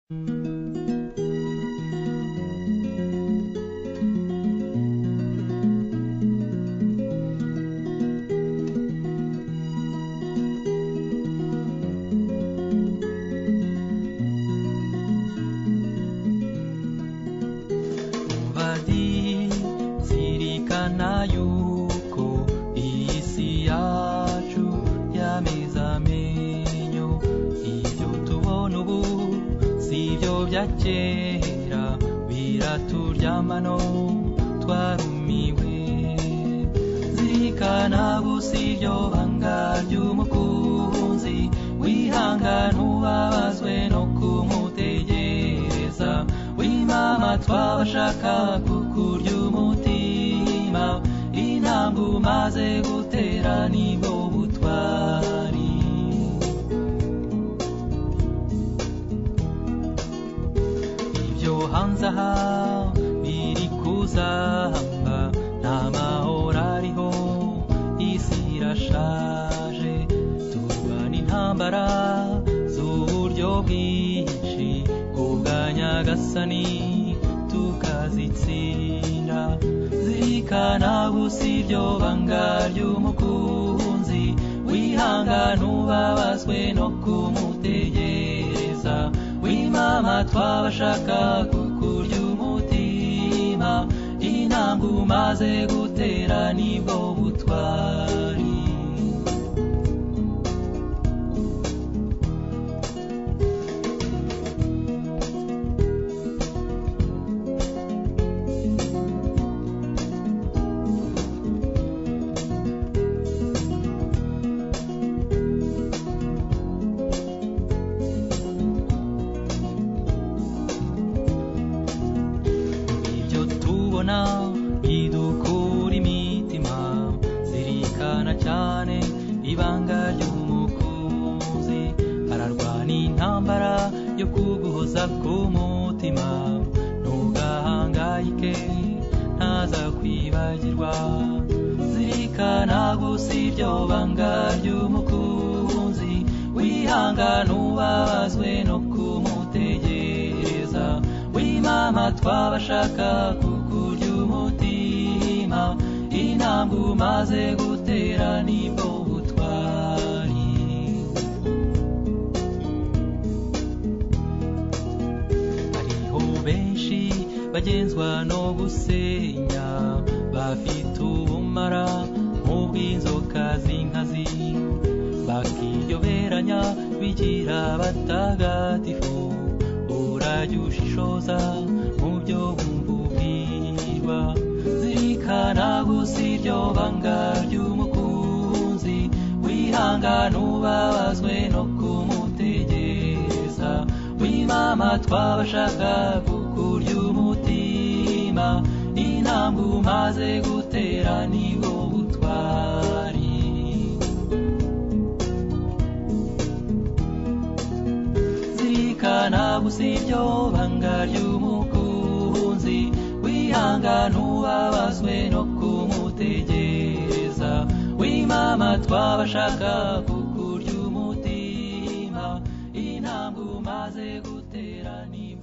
zirikana yuko isi yacu yameze amenyo, ibyo tubona ubu sibyo bya kera, biraturyamano twarumiwe. Zirikana gusa iryo banga ry'umukunzi, wihangana ubabazwe no kumutegereza, w'imama twabashaka kukurya umutima, intambwe umaze gutera nibwo butwari. Ibyo hanze aha biri kuzamba, nta mahoro ariho, isi irashaje, turwana intambara z'uburyo bwinshi, kubwa Nyagasani tukazitsinda. Zirikana gusa iryo banga ry'umukunzi, wihangana ubabazwe no kumutegereza, w'imama twabashaka kukurya umutima, intambwe umaze gutera nibwo butwari. Idukura imitima, zirikana cyane ibanga ry'umukunzi, ararwana intambara yo kuguhoza k'umutima, ntugahangayike ntaza kwibagirwa. Zirikana gusa iryo banga ry'umukunzi, wihangana ubabazwe no kumutegereza, w'imama twabashaka kukurya umutima, intambwe umaze gutera nibwo butwari. Hariho benshi bagenzwa no gusenya, bafite ubumara nk'ubw'inzoka z'inkazi, bakiyoberanya bigira abatagatifu. Urajya ushishoza mu byo wumva ubwirwa, zirikana gusa iryo banga ry'umukunzi, wihangana ubabazwe no kumutegereza, w'imama twabashaka kukurya umutima, intambwe umaze gutera nibwo butwari. Zirikana gusa iryo banga ry'umukunzi, wihangana ubabazwe no kumutegereza, w'imama twabashaka kukurya umutima, intambwe umaze gutera ni